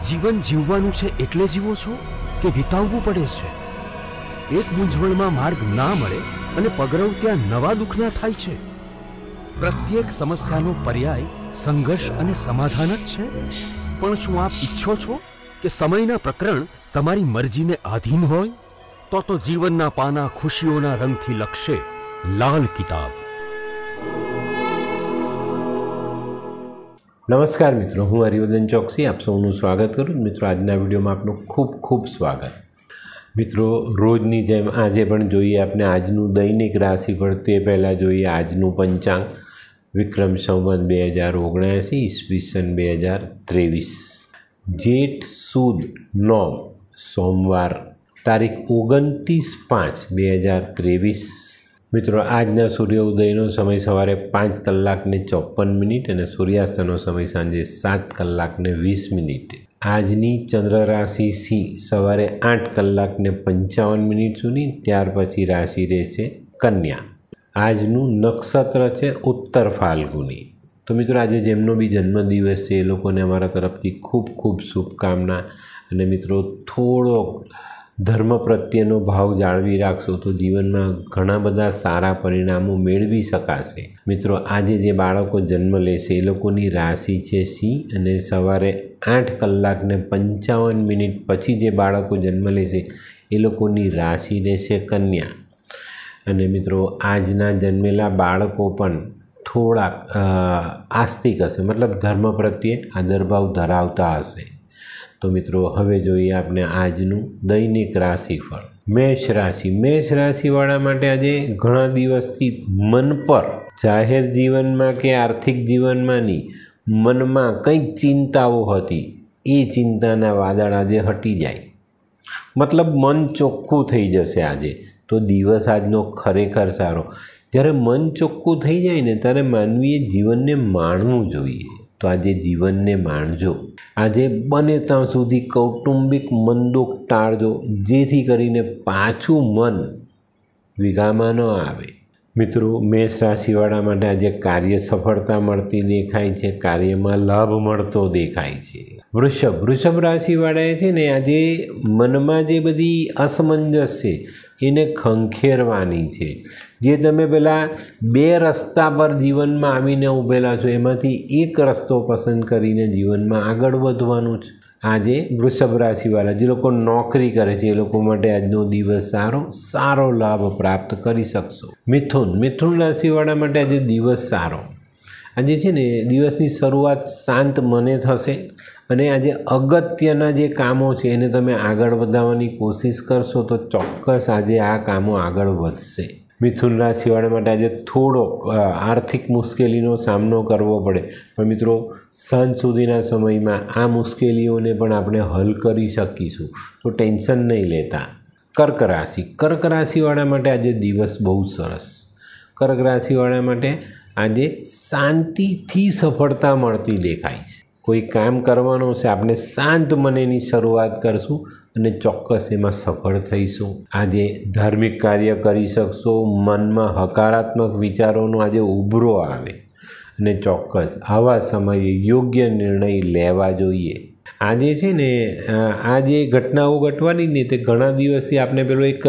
જીવન જીવવાનું છે એટલે જીવો છો કે વિતાવવું પડે છે? એક મૂંઝવણમાં માર્ગ ના મળે અને પગરવ ત્યાં નવા દુઃખના થાય છે. પ્રત્યેક સમસ્યાનો પર્યાય સંઘર્ષ અને સમાધાન જ છે. પણ શું આપ ઈચ્છો છો કે સમયના પ્રકરણ તમારી મરજીને આધીન હોય? તો જીવનના પાના ખુશીઓના રંગથી લખશે લાલ કિતાબ. નમસ્કાર મિત્રો, હું હરિવર્ધન ચોકસી આપ સૌનું સ્વાગત કરું. મિત્રો, આજના વિડીયોમાં આપનું ખૂબ ખૂબ સ્વાગત. મિત્રો, રોજની જેમ આજે પણ જોઈએ આપણે આજનું દૈનિક રાશિફળ. તે પહેલાં જોઈએ આજનું પંચાંગ. વિક્રમ સંવત 2079 ઈસવીસન 2023, જેઠ સુદ 9 સોમવાર, તારીખ 29/5/2023. મિત્રો, આજના સૂર્યોદયનો સમય સવારે 5:54 અને સૂર્યાસ્તનો સમય સાંજે 7:20. આજની ચંદ્ર રાશિ સિંહ સવારે 8:55 સુધી, ત્યાર પછી રાશિ રહેશે કન્યા. આજનું નક્ષત્ર છે ઉત્તર ફાલ્ગુની. તો મિત્રો, આજે જેમનો બી જન્મદિવસ છે એ લોકોને અમારા તરફથી ખૂબ ખૂબ શુભકામના. અને મિત્રો, થોડો ધર્મ પ્રત્યેનો ભાવ જાળવી રાખશો તો જીવનમાં ઘણા બધા સારા પરિણામો મેળવી શકાશે. મિત્રો, આજે જે બાળકો જન્મ લેશે એ લોકોની રાશિ છે સિંહ, અને સવારે 8:55 પછી જે બાળકો જન્મ લેશે એ લોકોની રાશિ રહેશે કન્યા. અને મિત્રો, આજના જન્મેલા બાળકો પણ થોડાક આસ્તિક હશે, મતલબ ધર્મ પ્રત્યે આદરભાવ ધરાવતા હશે. તો મિત્રો, હવે જોઈએ આપણે આજનું દૈનિક રાશિફળ. મેષ રાશિ. મેષ રાશિવાળા માટે આજે ઘણા દિવસથી મન પર, જાહેર જીવનમાં કે આર્થિક જીવનમાંની મનમાં કંઈક ચિંતાઓ હતી, એ ચિંતાના વાદળ આજે હટી જાય. મતલબ મન ચોખ્ખું થઈ જશે આજે. તો દિવસ આજનો ખરેખર સારો. જ્યારે મન ચોખ્ખું થઈ જાય ને ત્યારે માનવીએ જીવનને માણવું જોઈએ. તો આજે જીવનને માણજો. આજે બને ત્યાં સુધી કૌટુંબિક મનદુખ ટાળજો, જેથી કરીને પાછું મન વિઘામાં ન આવે. મિત્રો, મેષ રાશિવાળા માટે આજે કાર્ય સફળતા મળતી દેખાય છે, કાર્યમાં લાભ મળતો દેખાય છે. વૃષભ રાશિવાળાએ છે ને આજે મનમાં જે બધી અસમંજસ છે એને ખંખેરવાની છે. જે તમે પેલા બે રસ્તા પર જીવનમાં આવીને ઊભેલા છો એમાંથી એક રસ્તો પસંદ કરીને જીવનમાં આગળ વધવાનું છે. આજે વૃષભ રાશિવાળા જે લોકો નોકરી કરે છે એ લોકો માટે આજનો દિવસ સારો લાભ પ્રાપ્ત કરી શકશો. મિથુન રાશિવાળા માટે આજે દિવસ સારો. આજે છે ને દિવસની શરૂઆત શાંત મને થશે, અને આજે અગત્યના જે કામો છે એને તમે આગળ વધારવાની કોશિશ કરશો તો ચોક્કસ આજે આ કામો આગળ વધશે. મિથુન રાશિવાળા માટે આજે થોડોક આર્થિક મુશ્કેલીનો સામનો કરવો પડે, પણ મિત્રો, સાંજ સુધીના સમયમાં આ મુશ્કેલીઓને પણ આપણે હલ કરી શકીશું. તો ટેન્શન નહીં લેતા. કર્ક રાશિવાળા માટે આજે દિવસ બહુ સરસ. કર્ક રાશિવાળા માટે આજે શાંતિથી સફળતા મળતી દેખાય છે. કોઈ કામ કરવાનું છે, આપણે શાંત મનેની શરૂઆત કરશું અને ચોક્કસ એમાં સફળ થઈશું. આજે ધાર્મિક કાર્ય કરી શકશો. મનમાં હકારાત્મક વિચારોનો આજે ઉભરો આવે, અને ચોક્કસ આવા સમયે યોગ્ય નિર્ણય લેવા જોઈએ. આજે છે ને આ જે ઘટનાઓ ઘટવાની ને તે ઘણા દિવસથી આપણે પેલો એક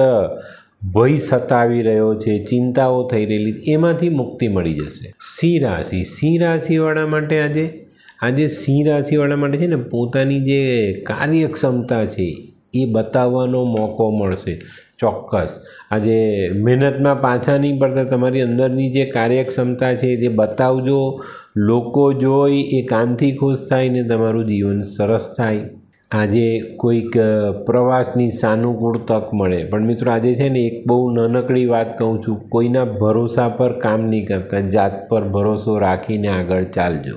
ભય સતાવી રહ્યો છે, ચિંતાઓ થઈ રહેલી, એમાંથી મુક્તિ મળી જશે. સિંહ રાશિવાળા માટે આજે સિંહ રાશિવાળા માટે છે ને પોતાની જે કાર્યક્ષમતા છે એ બતાવવાનો મોકો મળશે. ચોક્કસ આજે મહેનતમાં પાછા નહીં પડતા, તમારી અંદરની જે કાર્યક્ષમતા છે જે બતાવજો. લોકો જોઈ એ કામથી ખુશ થાય ને તમારું જીવન સરસ થાય. આજે કોઈક પ્રવાસની સાનુકૂળ તક મળે. પણ મિત્રો, આજે છે ને એક બહુ નાનકડી વાત કહું છું, કોઈના ભરોસા પર કામ નહીં કરતા, જાત પર ભરોસો રાખીને આગળ ચાલજો.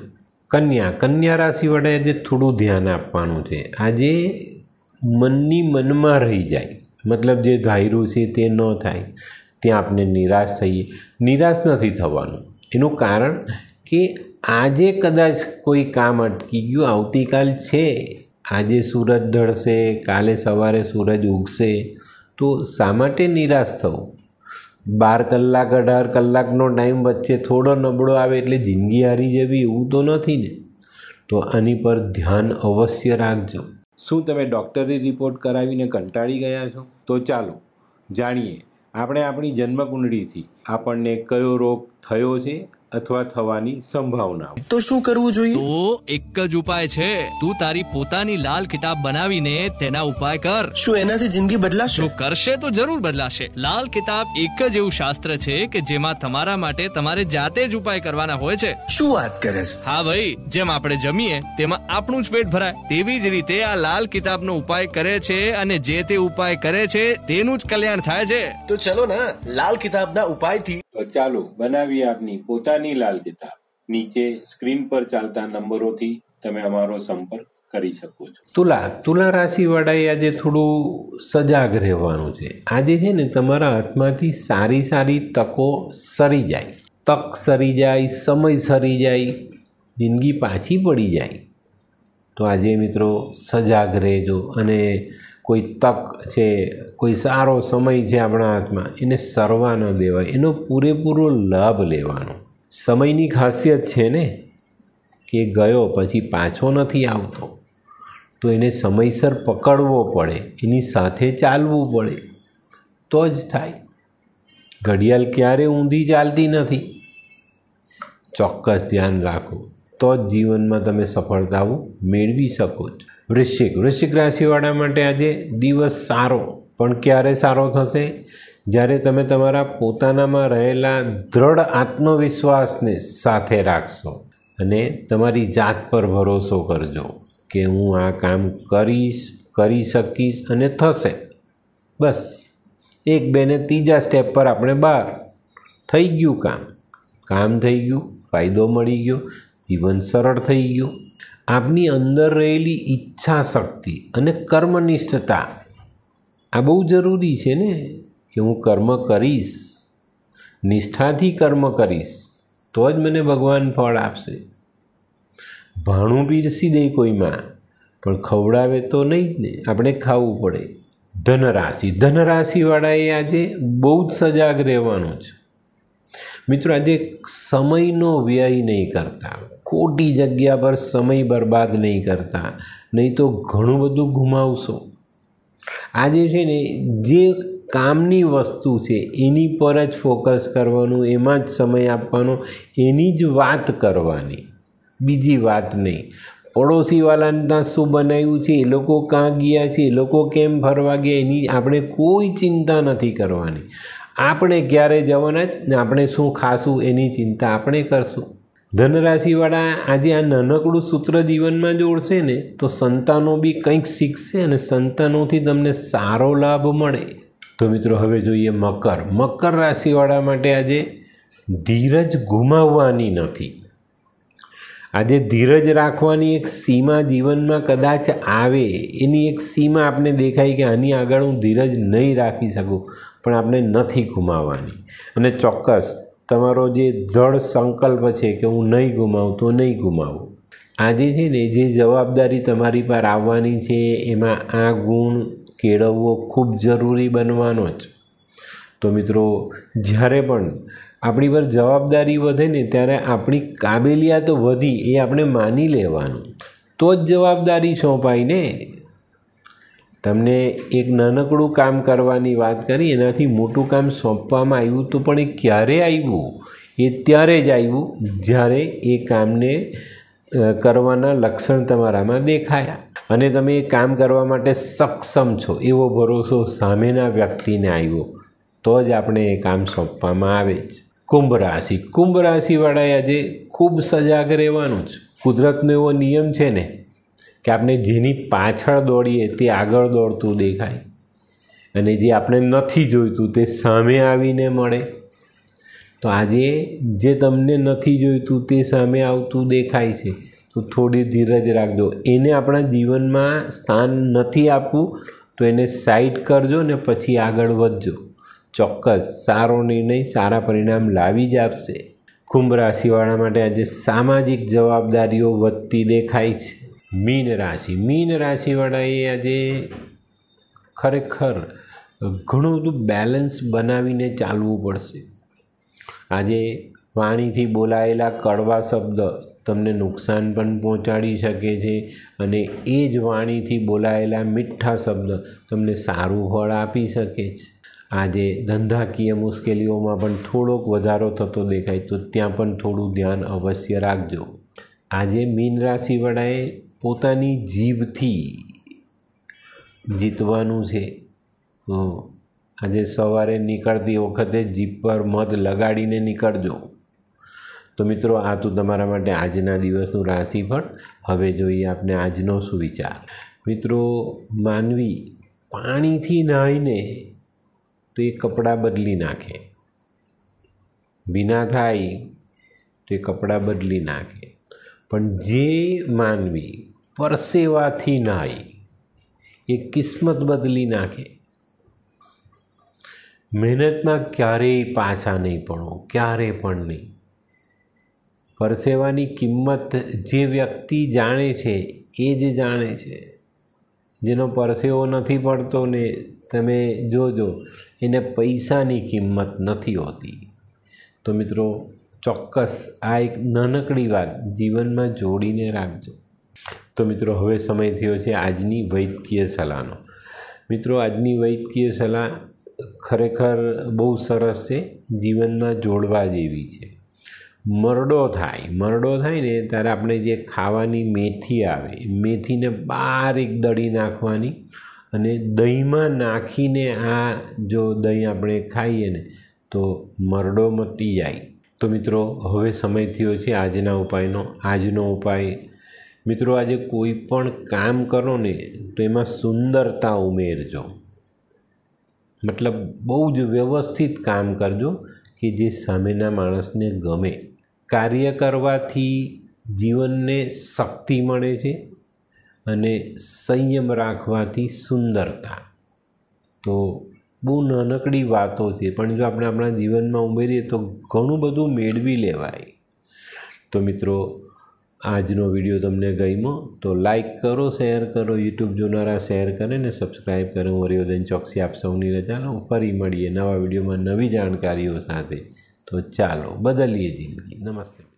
કન્યા રાશિવાળાએ આજે થોડું ધ્યાન આપવાનું છે. આજે મનમાં રહી જાય, મતલબ જે ધાર્યું છે તે ન થાય, ત્યાં આપણે નિરાશ થઈએ. નિરાશ નથી થવાનું. એનું કારણ કે આજે કદાચ કોઈ કામ અટકી ગયું, આવતીકાલ છે, આજે સૂરજ ઢળશે, કાલે સવારે સૂરજ ઉગશે, તો શા માટે નિરાશ થવું? 12 કલાક 18 કલાકનો ટાઈમ વચ્ચે થોડો નબળો આવે એટલે જિંદગી હારી જવી એવું તો નથી ને. તો આની પર ધ્યાન અવશ્ય રાખજો. શું તમે ડૉક્ટરે રિપોર્ટ કરાવીને કંટાળી ગયા છો? તો ચાલો જાણીએ આપણે આપણી જન્મકુંડળીથી આપણને કયો રોગ થયો છે અથવા થવાની સંભાવના. તો શું કરવું જોઈએ? તો એક જ ઉપાય છે, તું તારી પોતાની લાલ કિતાબ બનાવીને તેના ઉપાય કર. શું એનાથી જિંદગી બદલાશે? જો કરશે તો જરૂર બદલાશે. લાલ કિતાબ એક જ એવું શાસ્ત્ર છે કે જેમાં તમારા માટે તમારે જાતે જ ઉપાય કરવાના હોય છે. શું વાત કરે છે? હા ભાઈ, જેમ આપણે જમીએ તેમાં આપણું જ પેટ ભરાય, તેવી જ રીતે આ લાલ કિતાબનો ઉપાય કરે છે અને જે તે ઉપાય કરે છે તેનું જ કલ્યાણ થાય છે. તો ચલો ના લાલ કિતાબના ઉપાયથી. તો ચાલો બનાવીએ આપની પોતાની લાલ કિતાબ. નીચે સ્ક્રીન પર ચાલતા નંબરોથી તમે અમારો સંપર્ક કરી શકો છો. તુલા રાશિવાળાએ આજે થોડું સજાગ રહેવાનું છે. આજે છે ને તમારા હાથમાંથી સારી સારી તકો સરી જાય, તક સરી જાય, સમય સરી જાય, જિંદગી પાછી પડી જાય. તો આજે મિત્રો સજાગ રહેજો અને કોઈ તક છે, કોઈ સારો સમય છે આપણા હાથમાં, એને સરવા ન દેવાય, એનો પૂરેપૂરો લાભ લેવાનો. સમયની ખાસિયત છે ને કે ગયો પછી પાછો નથી આવતો, તો એને સમયસર પકડવો પડે, એની સાથે ચાલવું પડે તો જ થાય. ઘડિયાળ ક્યારે ઊંધી ચાલતી નથી. ચોક્કસ ધ્યાન રાખો તો જ જીવનમાં તમે સફળતાઓ મેળવી શકો છો. વૃશ્ચિક રાશિવાળા માટે આજે દિવસ સારો, પણ ક્યારે સારો થશે? જ્યારે તમે તમારા પોતાનામાં રહેલા દૃઢ આત્મવિશ્વાસને સાથે રાખશો અને તમારી જાત પર ભરોસો કરજો કે હું આ કામ કરીશ, કરી શકીશ અને થશે. બસ 1, 2 ને 3જા સ્ટેપ પર આપણે બહાર થઈ ગયું, કામ થઈ ગયું, ફાયદો મળી ગયો, જીવન સરળ થઈ ગયું. આપની અંદર રહેલી ઈચ્છા શક્તિ અને કર્મનિષ્ઠતા આ બહુ જરૂરી છે ને, કે હું કર્મ કરીશ, નિષ્ઠાથી કર્મ કરીશ તો જ મને ભગવાન ફળ આપશે. ભાણું પીરસી દે કોઈમાં પણ ખવડાવે તો નહીં જ ને, આપણે ખાવું પડે. ધનરાશિવાળાએ આજે બહુ જ સજાગ રહેવાનું છે. મિત્રો આજે સમયનો વ્યય નહીં કરતા, ખોટી જગ્યા પર સમય બરબાદ નહીં કરતા, નહીં તો ઘણું બધું ગુમાવશો. આજે છે ને જે કામની વસ્તુ છે એની પર જ ફોકસ કરવાનું, એમાં જ સમય આપવાનો, એની જ વાત કરવાની, બીજી વાત નહીં. પડોશીવાળાને ત્યાં શું બનાવ્યું છે, એ લોકો ક્યાં ગયા છે, એ લોકો કેમ ફરવા ગયા, એની આપણે કોઈ ચિંતા નથી કરવાની. આપણે ક્યારે જવાના જ ને આપણે શું ખાશું એની ચિંતા આપણે કરશું. ધનરાશિવાળા આજે આ નાનકડું સૂત્ર જીવનમાં જોડશે ને તો સંતાનો બી કંઈક શીખશે અને સંતાનોથી તમને સારો લાભ મળે. તો મિત્રો હવે જોઈએ મકર રાશિવાળા માટે આજે ધીરજ ગુમાવવાની નથી. આજે ધીરજ રાખવાની એક સીમા જીવનમાં કદાચ આવે, એની એક સીમા આપને દેખાય કે આની આગળ હું ધીરજ નહીં રાખી શકું, પણ આપણે નથી ગુમાવવાની. અને ચોક્કસ તમારો જે દૃઢ સંકલ્પ છે કે હું નહીં ગુમાવું તો નહીં ગુમાવું. આજે છે ને જે જવાબદારી તમારી પર આવવાની છે એમાં આ ગુણ કેળવવો ખૂબ જરૂરી બનવાનો જ. તો મિત્રો જ્યારે પણ આપણી પર જવાબદારી વધે ને ત્યારે આપણી કાબેલિયાતો વધી એ આપણે માની લેવાનું, તો જ જવાબદારી સોંપાય ને. તમને એક નાનકડું કામ કરવાની વાત કરી, એનાથી મોટું કામ સોંપવામાં આવ્યું તો પણ એ ક્યારે આવ્યું? એ ત્યારે જ આવ્યું જ્યારે એ કામને કરવાના લક્ષણ તમારામાં દેખાયા અને તમે એ કામ કરવા માટે સક્ષમ છો એવો ભરોસો સામેના વ્યક્તિને આવ્યો, તો જ આપણે એ કામ સોંપવામાં આવે છે. કુંભ રાશિવાળાએ આજે ખૂબ સજાગ રહેવાનું છે. કુદરતનો એવો નિયમ છે ને કે આપણે જેની પાછળ દોડીએ તે આગળ દોડતું દેખાય અને જે આપણે નથી જોઈતું તે સામે આવીને મળે. તો આજે જે તમને નથી જોઈતું તે સામે આવતું દેખાય છે, તો થોડી ધીરજ રાખજો. એને આપણા જીવનમાં સ્થાન નથી આપવું તો એને સાઈડ કરજો ને પછી આગળ વધજો. ચોક્કસ સારો નિર્ણય સારા પરિણામ લાવી જ આપશે. કુંભ રાશિવાળા માટે આજે સામાજિક જવાબદારીઓ વધતી દેખાય છે. મીન રાશિવાળાએ આજે ખરેખર ઘણું બધું બેલેન્સ બનાવીને ચાલવું પડશે. આજે વાણીથી બોલાયેલા કડવા શબ્દ તમને નુકસાન પણ પહોંચાડી શકે છે અને એ જ વાણીથી બોલાયેલા મીઠા શબ્દ તમને સારું ફળ આપી શકે છે. આજે ધંધાકીય મુશ્કેલીઓમાં પણ થોડોક વધારો થતો દેખાય તો ત્યાં પણ થોડું ધ્યાન અવશ્ય રાખજો. આજે મીન રાશિવાળાએ પોતાની જીભથી જીતવાનું છે. તો આજે સવારે નીકળતી વખતે જીભ પર મધ લગાડીને નીકળજો. તો મિત્રો, આ તો તમારા માટે આજના દિવસનું રાશિફળ. હવે જોઈએ આપણે આજનો સુવિચાર. મિત્રો, માનવી પાણીથી નાહીને તો એ કપડાં બદલી નાખે, ભીના થાય તો એ કપડાં બદલી નાખે, પણ જે માનવી પરસેવાથી નાહી એ કિસ્મત બદલી નાખે. મહેનતમાં ક્યારેય પાછા નહીં પડો, ક્યારેય પણ નહીં. પરસેવાની કિંમત જે વ્યક્તિ જાણે છે એ જ જાણે છે. જેનો પરસેવો નથી પડતો ને તમે જોજો એને પૈસાની કિંમત નથી હોતી. તો મિત્રો, ચોક્કસ આ એક નાનકડી વાત જીવનમાં જોડીને રાખજો. તો મિત્રો, હવે સમય થયો છે આજની વૈદ્યકીય સલાહનો. મિત્રો, આજની વૈદ્યકીય સલાહ ખરેખર બહુ સરસ છે, જીવનમાં જોડવા જેવી છે. મરડો થાય ને ત્યારે આપણે જે ખાવાની મેથી આવે, મેથીને બારીક દળી નાખવાની અને દહીંમાં નાખીને આ જો દહીં આપણે ખાઈએ ને તો મરડો મટી જાય. તો મિત્રો, હવે સમય થયો છે આજના ઉપાયનો. આજનો ઉપાય મિત્રો, આજે કોઈ પણ કામ કરો ને તો એમાં સુંદરતા ઉમેરજો. મતલબ બહુ જ વ્યવસ્થિત કામ કરજો કે જે સામેના માણસને ગમે. કાર્ય કરવાથી જીવનને શક્તિ મળે છે અને સંયમ રાખવાથી સુંદરતા. તો બહુ નાનકડી વાતો છે, પણ જો આપણે આપણા જીવનમાં ઉમેરીએ તો ઘણું બધું મેળવી લેવાય. તો મિત્રો, આજનો વિડીયો તમને ગમ્યો તો લાઈક કરો, શેર કરો, યુટ્યુબ જોનારા શેર કરે ને સબસ્ક્રાઈબ કરે. હું હરિવર્ધન ચોકસી આપ સૌની રજા લઉં. ફરી મળીએ નવા વિડીયોમાં નવી જાણકારીઓ સાથે. તો ચાલો બદલીએ જિંદગી. નમસ્તે.